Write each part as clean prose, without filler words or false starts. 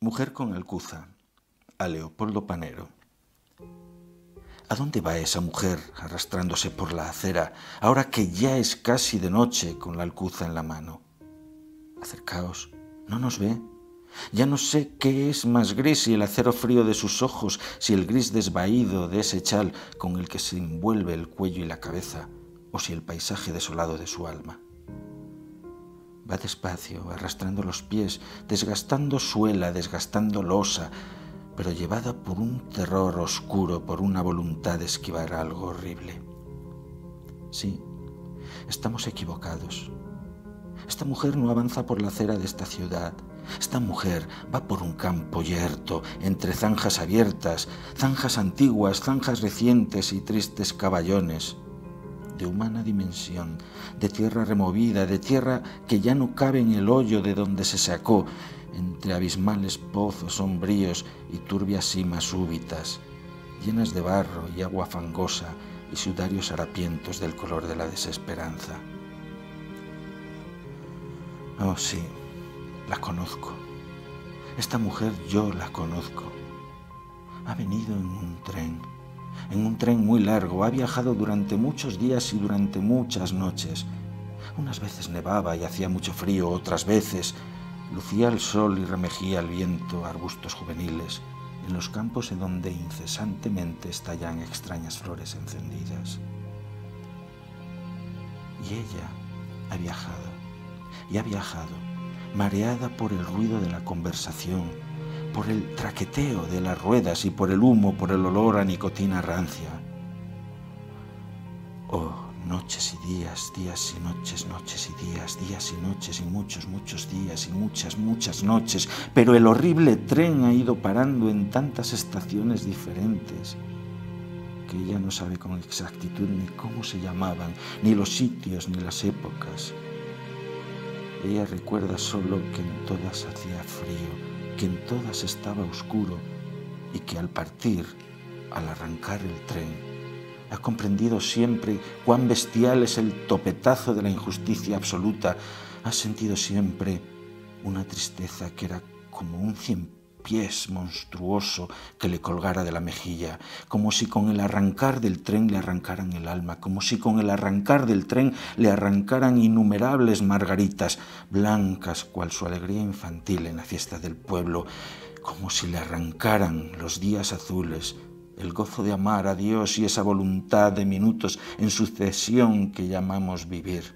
Mujer con alcuza, a Leopoldo Panero. ¿A dónde va esa mujer arrastrándose por la acera, ahora que ya es casi de noche con la alcuza en la mano? Acercaos, ¿no nos ve? Ya no sé qué es más gris, si el acero frío de sus ojos, si el gris desvaído de ese chal con el que se envuelve el cuello y la cabeza, o si el paisaje desolado de su alma. Va despacio, arrastrando los pies, desgastando suela, desgastando losa, pero llevada por un terror oscuro, por una voluntad de esquivar algo horrible. Sí, estamos equivocados. Esta mujer no avanza por la acera de esta ciudad. Esta mujer va por un campo yerto, entre zanjas abiertas, zanjas antiguas, zanjas recientes y tristes caballones, de humana dimensión, de tierra removida, de tierra que ya no cabe en el hoyo de donde se sacó, entre abismales pozos sombríos y turbias simas súbitas, llenas de barro y agua fangosa y sudarios harapientos del color de la desesperanza. Oh, sí, la conozco. Esta mujer yo la conozco. Ha venido en un tren muy largo, ha viajado durante muchos días y durante muchas noches. Unas veces nevaba y hacía mucho frío, otras veces lucía el sol y remejía el viento arbustos juveniles, en los campos en donde incesantemente estallan extrañas flores encendidas. Y ella ha viajado. Y ha viajado, mareada por el ruido de la conversación, por el traqueteo de las ruedas y por el humo, por el olor a nicotina rancia. Oh, noches y días, días y noches, noches y días, días y noches y muchos, muchos días y muchas, muchas noches, pero el horrible tren ha ido parando en tantas estaciones diferentes que ella no sabe con exactitud ni cómo se llamaban, ni los sitios, ni las épocas. Ella recuerda solo que en todas hacía frío, que en todas estaba oscuro y que al partir, al arrancar el tren, ha comprendido siempre cuán bestial es el topetazo de la injusticia absoluta. Ha sentido siempre una tristeza que era como un ciempiés monstruoso que le colgara de la mejilla, como si con el arrancar del tren le arrancaran el alma, como si con el arrancar del tren le arrancaran innumerables margaritas, blancas cual su alegría infantil en la fiesta del pueblo, como si le arrancaran los días azules, el gozo de amar a Dios y esa voluntad de minutos en sucesión que llamamos vivir.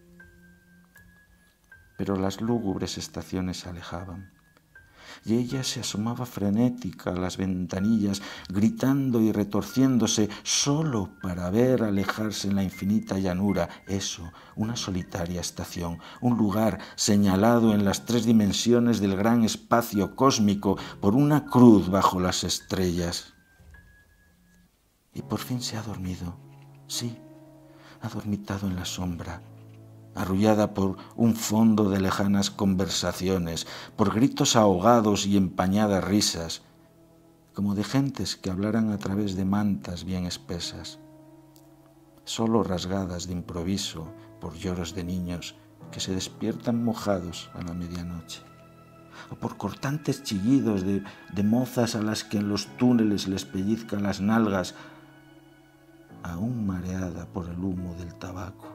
Pero las lúgubres estaciones se alejaban. Y ella se asomaba frenética a las ventanillas, gritando y retorciéndose, solo para ver alejarse en la infinita llanura eso, una solitaria estación, un lugar señalado en las tres dimensiones del gran espacio cósmico por una cruz bajo las estrellas. Y por fin se ha dormido, sí, ha dormitado en la sombra, arrullada por un fondo de lejanas conversaciones, por gritos ahogados y empañadas risas, como de gentes que hablaran a través de mantas bien espesas, solo rasgadas de improviso por lloros de niños que se despiertan mojados a la medianoche, o por cortantes chillidos de mozas a las que en los túneles les pellizcan las nalgas, aún mareada por el humo del tabaco.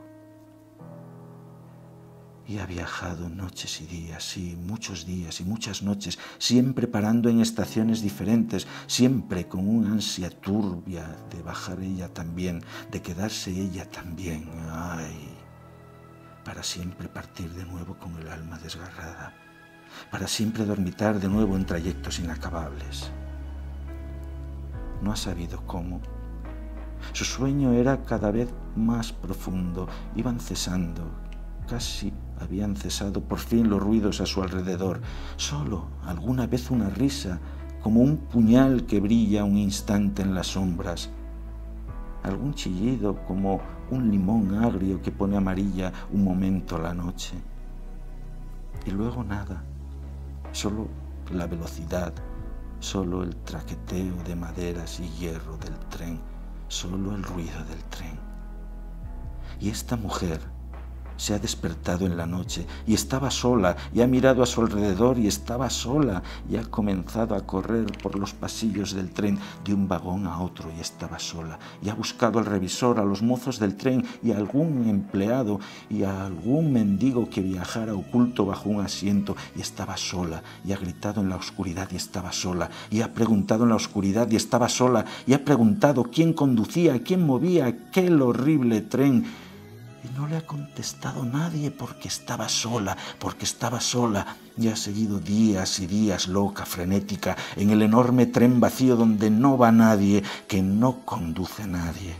Y ha viajado noches y días, sí, muchos días y muchas noches, siempre parando en estaciones diferentes, siempre con una ansia turbia de bajar ella también, de quedarse ella también, ay, para siempre partir de nuevo con el alma desgarrada, para siempre dormitar de nuevo en trayectos inacabables. No ha sabido cómo. Su sueño era cada vez más profundo, iban cesando, casi habían cesado por fin los ruidos a su alrededor, solo alguna vez una risa, como un puñal que brilla un instante en las sombras, algún chillido como un limón agrio que pone amarilla un momento la noche. Y luego nada, solo la velocidad, solo el traqueteo de maderas y hierro del tren, solo el ruido del tren. Y esta mujer, se ha despertado en la noche y estaba sola, y ha mirado a su alrededor y estaba sola, y ha comenzado a correr por los pasillos del tren de un vagón a otro y estaba sola, y ha buscado al revisor, a los mozos del tren y a algún empleado y a algún mendigo que viajara oculto bajo un asiento y estaba sola, y ha gritado en la oscuridad y estaba sola, y ha preguntado en la oscuridad y estaba sola, y ha preguntado quién conducía, quién movía aquel horrible tren. Y no le ha contestado nadie porque estaba sola, y ha seguido días y días loca, frenética, en el enorme tren vacío donde no va nadie, que no conduce nadie.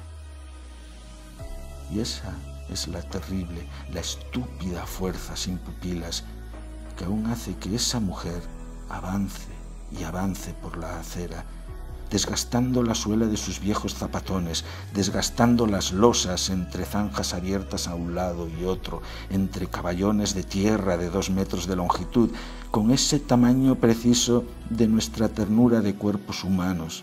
Y esa es la terrible, la estúpida fuerza sin pupilas que aún hace que esa mujer avance y avance por la acera, desgastando la suela de sus viejos zapatones, desgastando las losas entre zanjas abiertas a un lado y otro, entre caballones de tierra de 2 metros de longitud, con ese tamaño preciso de nuestra ternura de cuerpos humanos.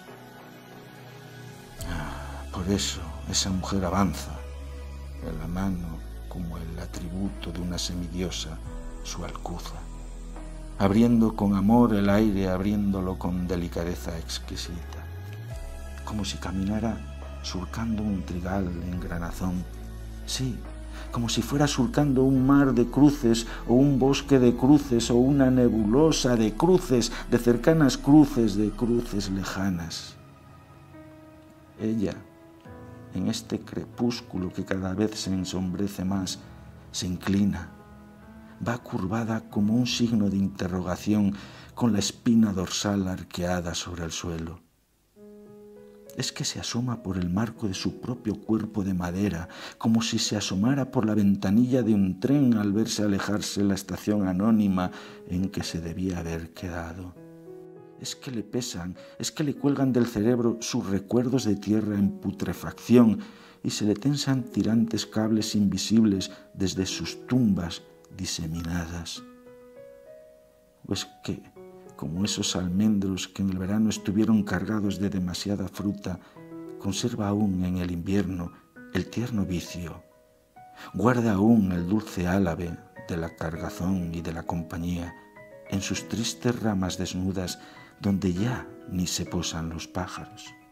Por eso esa mujer avanza, en la mano como el atributo de una semidiosa, su alcuza, abriendo con amor el aire, abriéndolo con delicadeza exquisita, como si caminara surcando un trigal en granazón, sí, como si fuera surcando un mar de cruces o un bosque de cruces o una nebulosa de cruces, de cercanas cruces, de cruces lejanas. Ella, en este crepúsculo que cada vez se ensombrece más, se inclina, va curvada como un signo de interrogación con la espina dorsal arqueada sobre el suelo. Es que se asoma por el marco de su propio cuerpo de madera, como si se asomara por la ventanilla de un tren al verse alejarse la estación anónima en que se debía haber quedado. Es que le pesan, es que le cuelgan del cerebro sus recuerdos de tierra en putrefacción y se le tensan tirantes cables invisibles desde sus tumbas diseminadas. ¿O es que, como esos almendros que en el verano estuvieron cargados de demasiada fruta, conserva aún en el invierno el tierno vicio, guarda aún el dulce álabe de la cargazón y de la compañía en sus tristes ramas desnudas donde ya ni se posan los pájaros?